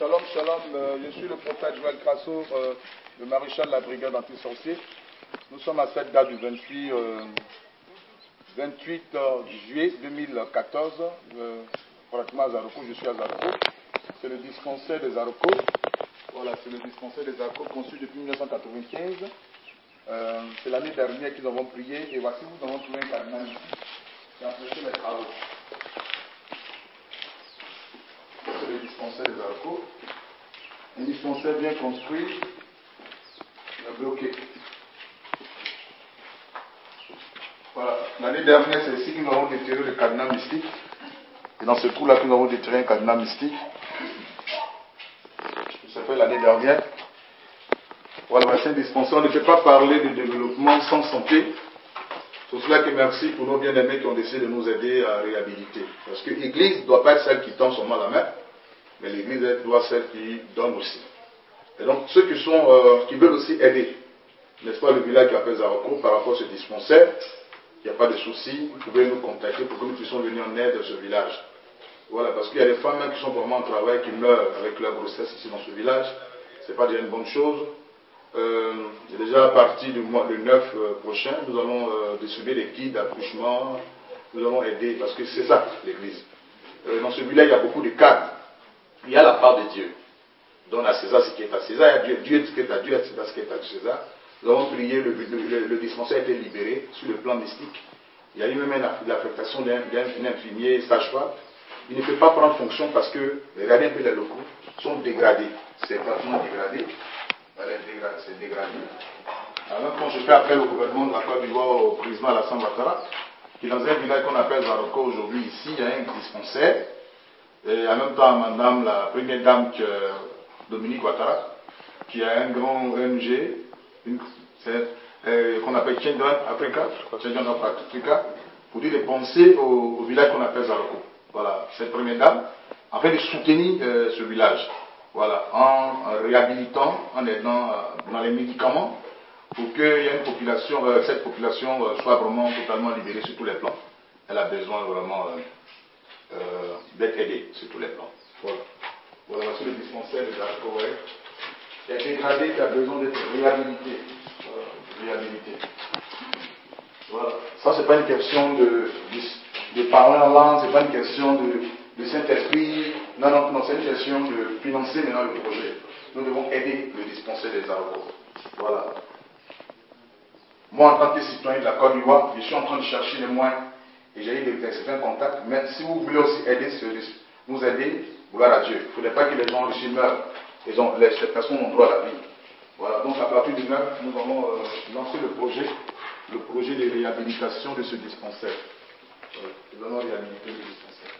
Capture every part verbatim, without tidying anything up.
Shalom, shalom, euh, je suis le prophète Joël Crasso, euh, le maréchal de la brigade anti-sorcier. Nous sommes à cette date du vingt-huit, euh, vingt-huit euh, juillet deux mille quatorze, euh, pratiquement à Zaroko, je suis à Zaroko. C'est le dispensaire des Zaroko. Voilà, c'est le dispensaire des Zaroko conçu depuis mille neuf cent quatre-vingt-quinze. Euh, c'est l'année dernière qu'ils avons prié et voici nous avons trouvé un cardinal ici qui a empêché les travaux. C'est le dispensaire des Zaroko. Un dispensaire bien construit, mais bloqué. Voilà. L'année dernière, c'est ici que nous avons déterré le cadenas mystique. Et dans ce trou-là que nous avons déterré un cadenas mystique. Ça fait l'année dernière. Voilà, c'est un dispensaire. On ne peut pas parler de développement sans santé. C'est pour cela que merci pour nos bien-aimés qui ont décidé de nous aider à réhabiliter. Parce que l'Église ne doit pas être celle qui tend seulement la main, mais l'Église doit être celle qui donne aussi. Et donc, ceux qui, sont, euh, qui veulent aussi aider, n'est-ce pas, le village qui appelle Zaroko par rapport à ce dispensaire, il n'y a pas de souci, vous pouvez nous contacter pour que nous puissions venir en aide à ce village. Voilà, parce qu'il y a des femmes qui sont vraiment en travail, qui meurent avec leur grossesse ici dans ce village. Ce n'est pas déjà une bonne chose. Euh, déjà à partir du mois de neuf euh, prochain, nous allons euh, distribuer des kits d'accouchement, nous allons aider, parce que c'est ça l'église. Euh, dans ce village, il y a beaucoup de cadres. Il y a la part de Dieu. Donne à César ce qui est à César, il y a Dieu, Dieu ce qui est à Dieu, à César ce qui est à César. Nous avons prié, le, le, le, le dispensaire a été libéré sur le plan mystique. Il y a eu même l'affectation d'un infirmier sage-femme. Il ne peut pas prendre fonction parce que, regardez un peu les locaux, sont dégradés. C'est pratiquement dégradé. C'est dégradé. Alors quand je fais appel au gouvernement de la Côte d'Ivoire, au président Alassane Ouattara, qui est dans un village qu'on appelle Zaroko aujourd'hui, ici, il y a un dispensaire. Et en même temps, madame, la première dame, que, Dominique Ouattara, qui a un grand O N G, euh, qu'on appelle Children Africa, Children of Africa, pour dire de penser au, au village qu'on appelle Zaroko. Voilà, cette première dame, afin de soutenir euh, ce village. Voilà, en, en réhabilitant, en aidant euh, dans les médicaments, pour qu'il y ait une population, euh, cette population euh, soit vraiment totalement libérée sur tous les plans. Elle a besoin vraiment euh, euh, d'être aidée sur tous les plans. Voilà. Voilà, voici le dispensaire de Zaroko. Ouais. Il y a dégradé, qui a besoin d'être réhabilité. Voilà, réhabilité. Voilà. Ça, c'est pas une question de, de, de parler en langue, c'est pas une question de, de Saint-Esprit. Non, non, non, c'est une question de financer maintenant le projet. Nous devons aider le dispensaire des Zaroko. Voilà. Moi, en tant que citoyen de la Côte d'Ivoire, je suis en train de chercher les moyens. Et j'ai eu certains contacts. Mais si vous voulez aussi aider, nous aider, gloire à Dieu. Il ne faudrait pas que les gens ici meurent. Ils ont, les, les personnes ont droit à la vie. Voilà. Donc, à partir du neuf, nous allons euh, lancer le projet, le projet de réhabilitation de ce dispensaire. Voilà. Nous allons réhabiliter le dispensaire.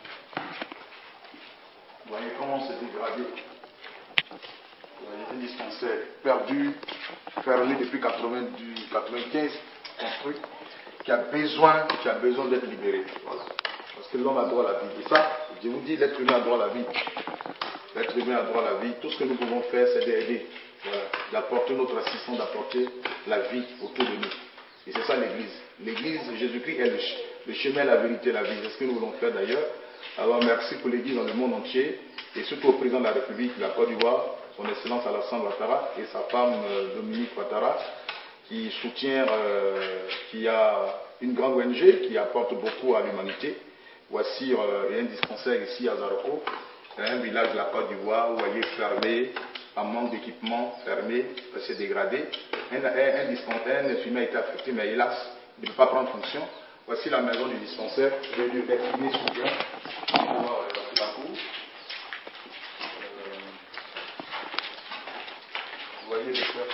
Vous voyez comment c'est dégradé. Vous voyez, un dispensaire perdu, fermé depuis quatre-vingt-quinze, construit, qui a besoin, qui a besoin d'être libéré. Voilà. Parce que l'homme a droit à la vie. Et ça, je vous dis, l'être humain a droit à la vie. L'être humain a droit à la vie. Tout ce que nous pouvons faire, c'est d'aider, voilà, d'apporter notre assistance, d'apporter la vie autour de nous. Et c'est ça l'Église. L'Église, Jésus-Christ est le, le chemin, la vérité, la vie. C'est ce que nous voulons faire d'ailleurs. Alors merci pour l'Église dans le monde entier, et surtout au président de la République de la Côte d'Ivoire, son Excellence Alassane Ouattara, et sa femme euh, Dominique Ouattara, qui soutient, euh, qui a une grande O N G, qui apporte beaucoup à l'humanité. Voici euh, un dispensaire ici à Zaroko, un village de la Côte d'Ivoire, vous voyez, fermé, en manque d'équipement, fermé, c'est dégradé. Un, un, un dispensaire, un infirmier a été affecté, mais hélas, il ne peut pas prendre fonction. Voici la maison du dispensaire, je vais lui exprimer souvent. On va voir euh, la cour. Euh, vous voyez les fleurs.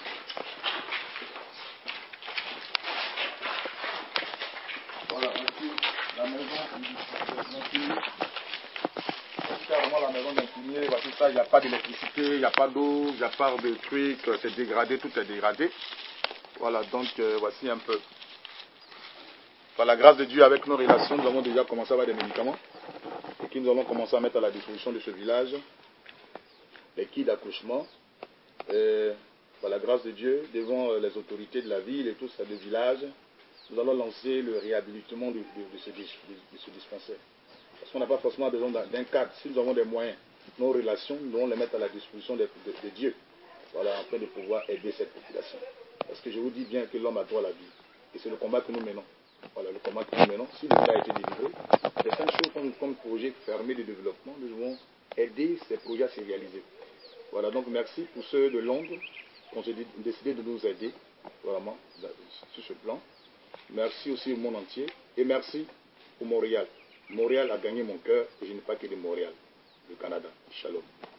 Voilà, voici la maison du infirmier. Voici carrément la maison d'infirmier. Voici ça, il n'y a pas d'électricité, il n'y a pas d'eau, il n'y a pas de trucs, c'est dégradé, tout est dégradé. Voilà, donc euh, voici un peu. Par la grâce de Dieu, avec nos relations, nous avons déjà commencé à avoir des médicaments et que nous allons commencer à mettre à la disposition de ce village les kits d'accouchement. Par la grâce de Dieu, devant les autorités de la ville et tous les villages, nous allons lancer le réhabilitement de, de, de, ce, de, de ce dispensaire. Parce qu'on n'a pas forcément besoin d'un cadre. Si nous avons des moyens, nos relations, nous devons les mettre à la disposition de, de, de Dieu. Voilà, afin de pouvoir aider cette population. Parce que je vous dis bien que l'homme a droit à la vie. Et c'est le combat que nous menons. Voilà, le combat que nous menons. Si le a été délivré, les cinq choses comme, comme projet fermé de développement, nous devons aider ces projets à se réaliser. Voilà, donc merci pour ceux de Londres qui ont décidé de nous aider, vraiment, sur ce plan. Merci aussi au monde entier. Et merci au Montréal. Montréal a gagné mon cœur et je n'ai pas que de Montréal, le Canada. Shalom.